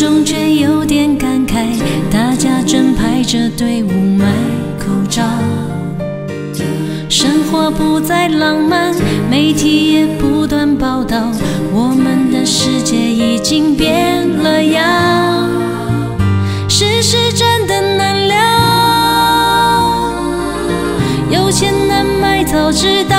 中却有点感慨，大家正排着队伍买口罩。生活不再浪漫，媒体也不断报道，我们的世界已经变了样。世事真的难料，有钱难买早知道，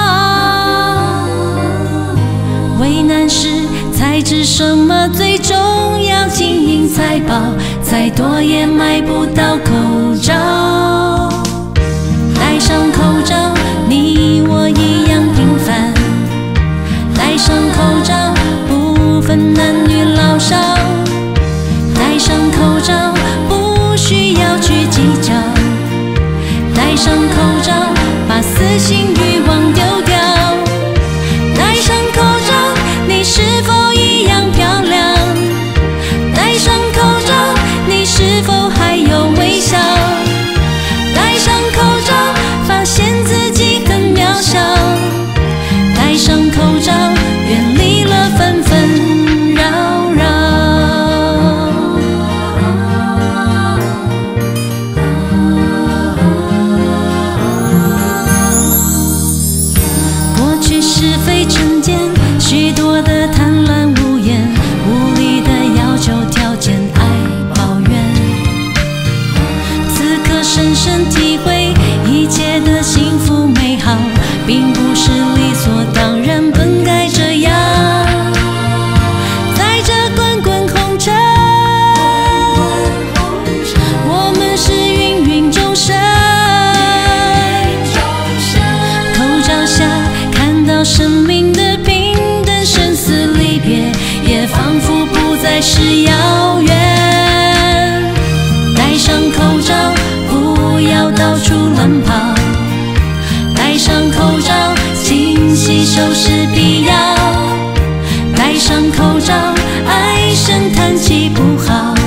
为难时才知什么最重要，金银财宝再多也买不到口罩。戴上口罩，你我一样平凡，戴上口罩不分男女老少，戴上口罩不需要去计较，戴上口罩把私心欲望丢掉。戴上口罩，你是否一样漂亮？戴上口罩，你是否还有微笑？戴上口罩，发现自己很渺小。戴上口罩，远离了纷纷扰扰。过去是非成见，许多的贪婪无言，无力的要求条件，爱抱怨。此刻深深体会，一切的幸福美好并不是理所当然，本该这样。在这滚滚红尘，我们是芸芸众生。口罩下看到生命的平等，生死离别也仿佛不再是遥远。戴上口罩，不要到处乱跑，戴上口罩，勤洗手是必要。戴上口罩，唉声叹气不好，